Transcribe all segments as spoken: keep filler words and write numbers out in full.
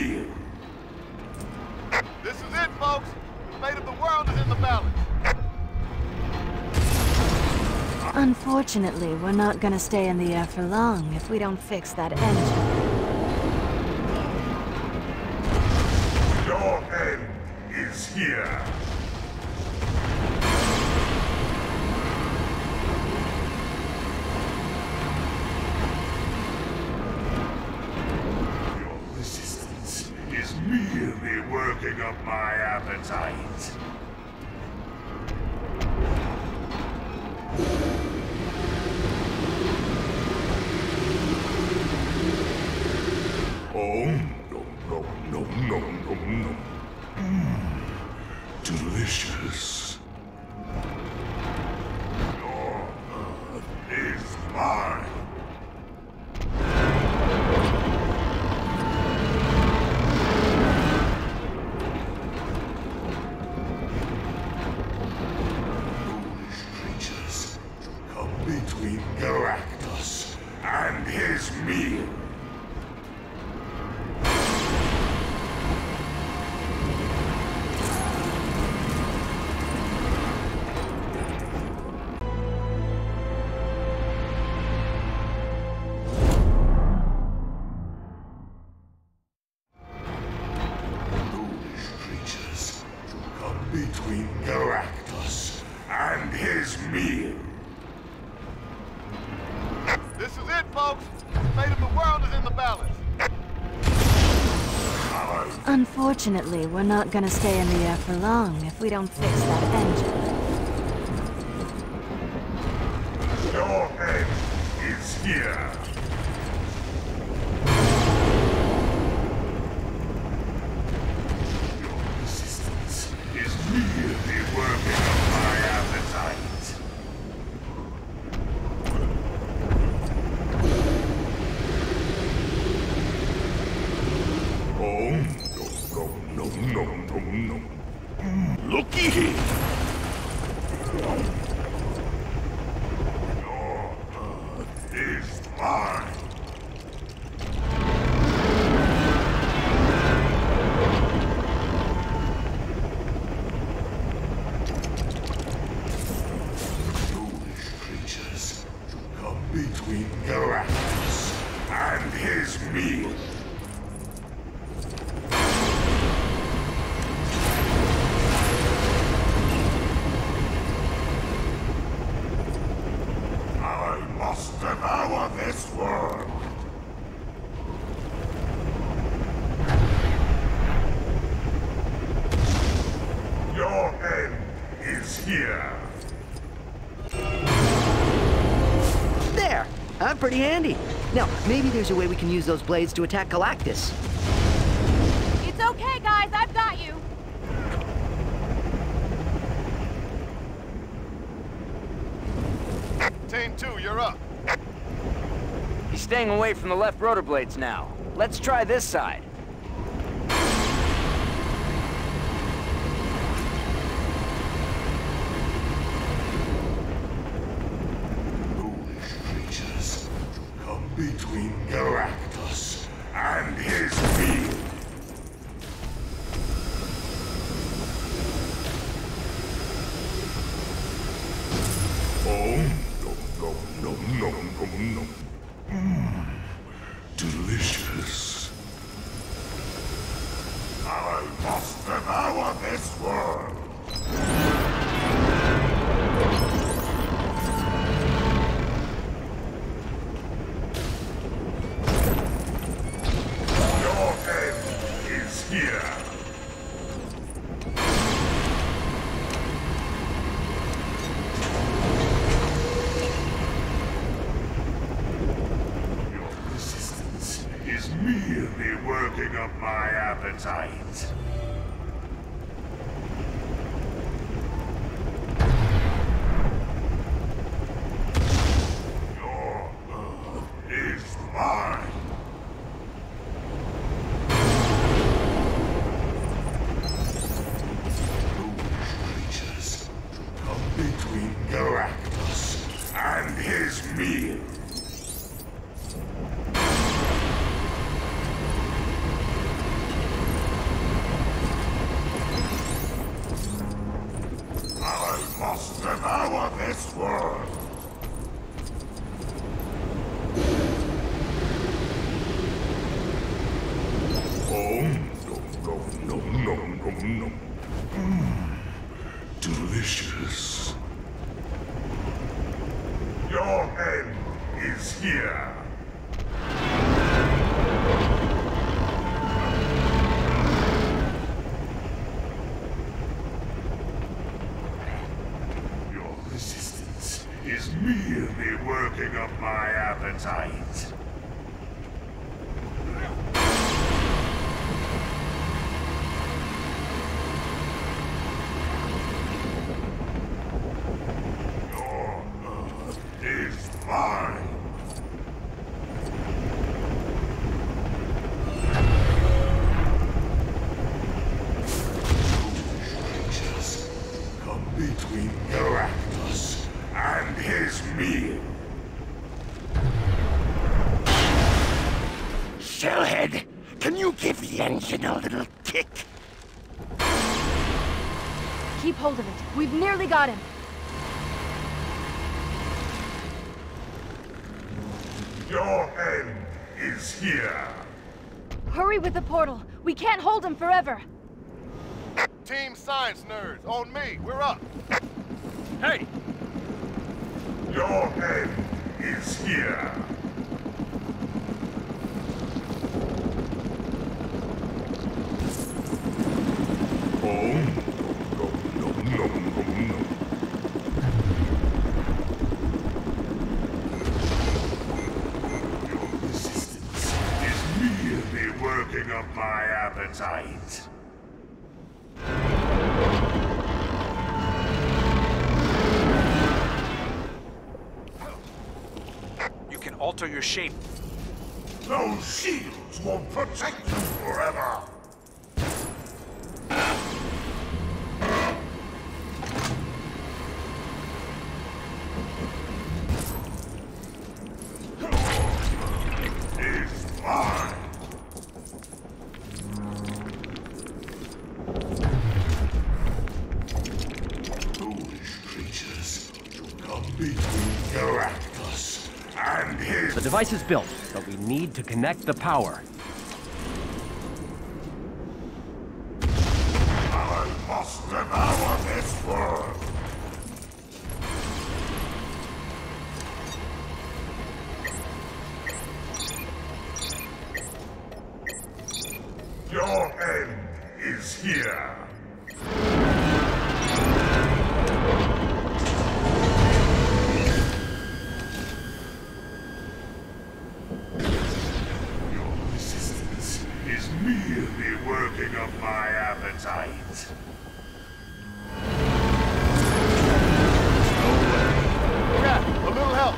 meal. This is it, folks. The fate of the world is in the balance. Unfortunately, we're not gonna stay in the air for long if we don't fix that engine. Your end is here. Your resistance is merely working up my appetite. Oh, no, no, no, no, no, no. Mmm, delicious. Your earth is mine. Foolish creatures to come between Galactus and his meal. Between Galactus and his meal. This is it, folks. The fate of the world is in the balance. Unfortunately, we're not gonna stay in the air for long if we don't fix that engine. Your end is here. Merely working up my appetite. Oh, no, no, no, no, no, no. Looky here. Your earth is mine. Between Galactus and his meal. I must devour this world. Your end is here. There! I'm pretty handy. Now, maybe there's a way we can use those blades to attack Galactus. It's okay, guys. I've got you. Team two, you're up. He's staying away from the left rotor blades now. Let's try this side. Between Galactus and his meal. Oh, no, no, no, no, no, no. Mmm, delicious. I must devour this world. Here. Your resistance is merely working up my appetite. Your earth is mine. Between Galactus and his meal. nom, nom. Mmm, delicious. Your end is here. Your resistance is merely working up my appetite. Between Galactus and his meal. Shellhead, can you give the engine a little kick? Keep hold of it. We've nearly got him. Your end is here. Hurry with the portal. We can't hold him forever. Team science nerds, on me. We're up. Hey! Your end is here. Oh, no, no, no, no, no. Your resistance is merely working up my appetite. Alter your shape. Those shields won't protect you forever. It's mine. Foolish creatures to come between Galactus and his... The device is built, but we need to connect the power. I must devour this world. Your end is here. Is merely working up my appetite. Cat, a little help.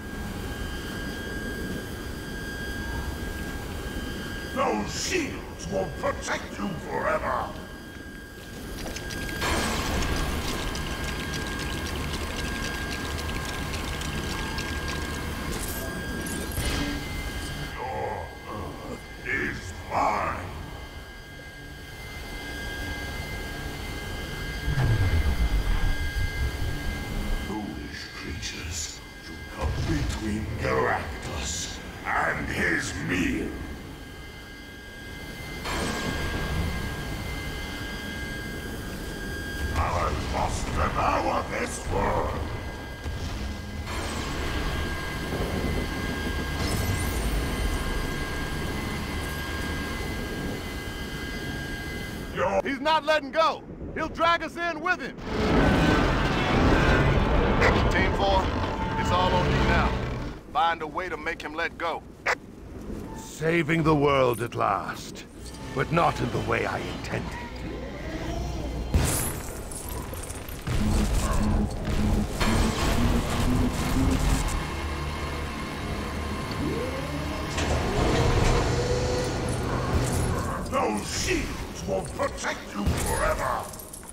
Those shields won't protect you forever. Your Earth is mine. Foolish creatures to come between Galactus and his meal. I must devour this world. Your He's not letting go. He'll drag us in with him. Team four, it's all on you now. Find a way to make him let go. Saving the world at last, but not in the way I intended. Those shields won't protect you forever.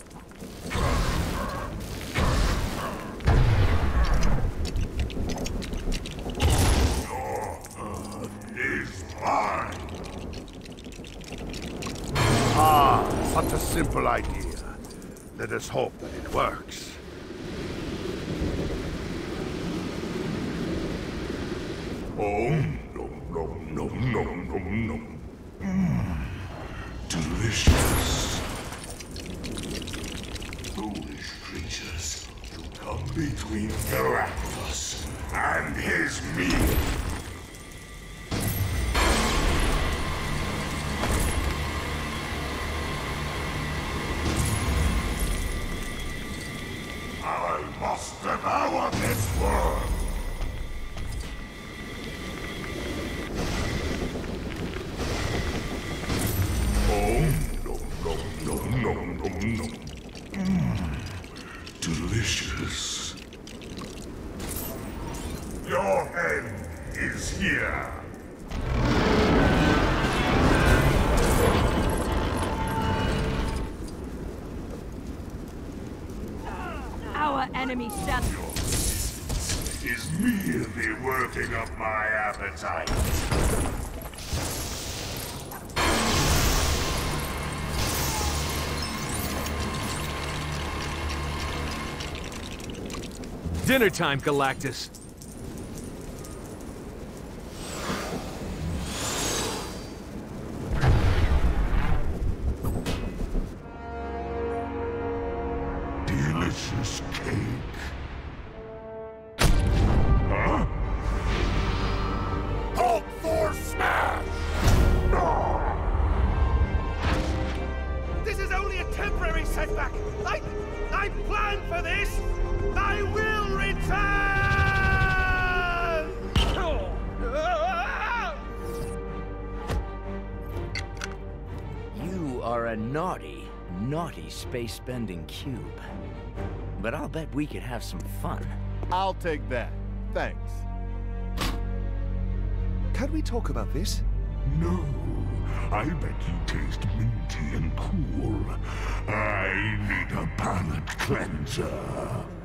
Your Earth is mine. Ah, such a simple idea. Let us hope that it works. Oh, no, no, no, no, no, no. Mmm, delicious. between Galactus and his meal. I must devour this world. Oh, no, no, no, no, no, no. Mm, delicious. Your end is here. Our enemy shall... Your resistance is merely working up my appetite. Dinner time, Galactus. Delicious cake. Huh? Hulk Thor smash! This is only a temporary setback. I... I planned for this. I will return! You are a naughty, naughty space-bending cube. But I'll bet we could have some fun. I'll take that. Thanks. Can we talk about this? No, I bet you taste minty and cool. I need a palate cleanser.